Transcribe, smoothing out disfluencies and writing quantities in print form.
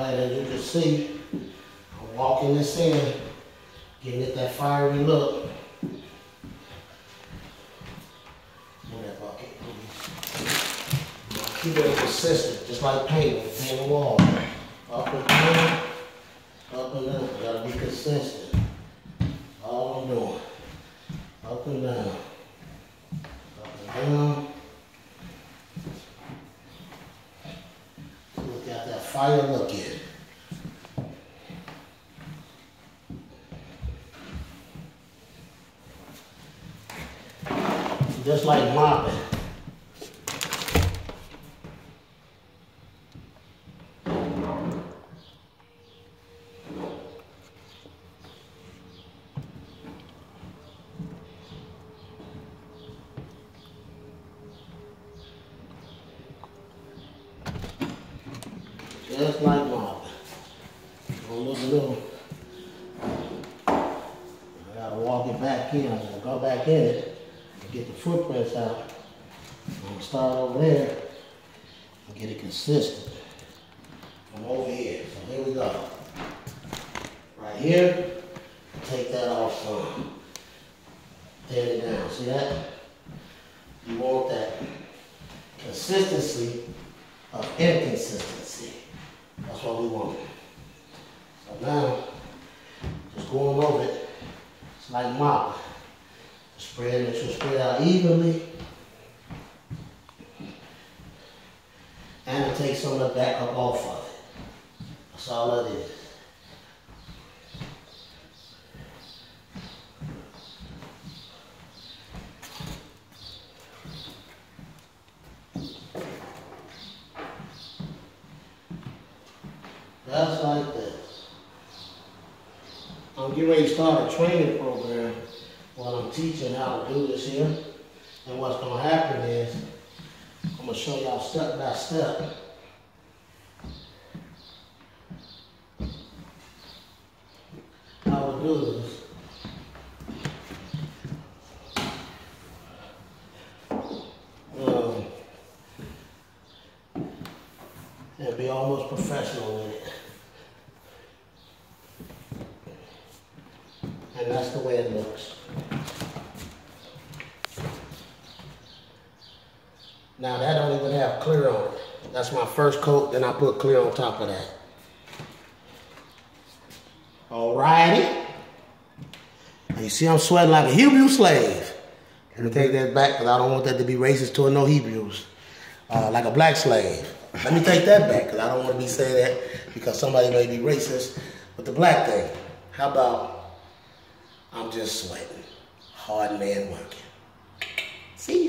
Alright, as you can see, I'm walking this in, getting it that fiery look. In that bucket, please. Keep it consistent, just like painting, paint the wall. Up and down, up and down. Gotta be consistent. All I'm doing. Up and down. Up and down. Look at that fire look in. Just like mopping. Just like mopping. Don't look little. I gotta walk it back in. I'm gonna go back in it. Get the footprints out. I'm gonna start over there and get it consistent from over here. So here we go. Right here, take that off some. Tear it down. See that? You want that consistency of inconsistency. That's what we want. So now, just going over it, it's like mopping. Spread, make sure spread out evenly. And to take some of the back up off of it. That's all that is. That's like this. I'm getting ready to start a training program while I'm teaching how to do this here. And what's going to happen is, I'm going to show y'all step by step how to do this. And be almost professional in it. And that's the way it looks. Now that don't even have clear on it. That's my first coat, then I put clear on top of that. Alrighty. And you see I'm sweating like a Hebrew slave. Let me take that back because I don't want that to be racist toward no Hebrews. Like a black slave. Let me take that back because I don't want to be saying that because somebody may be racist with the black thing. How about I'm just sweating. Hard man working. See ya.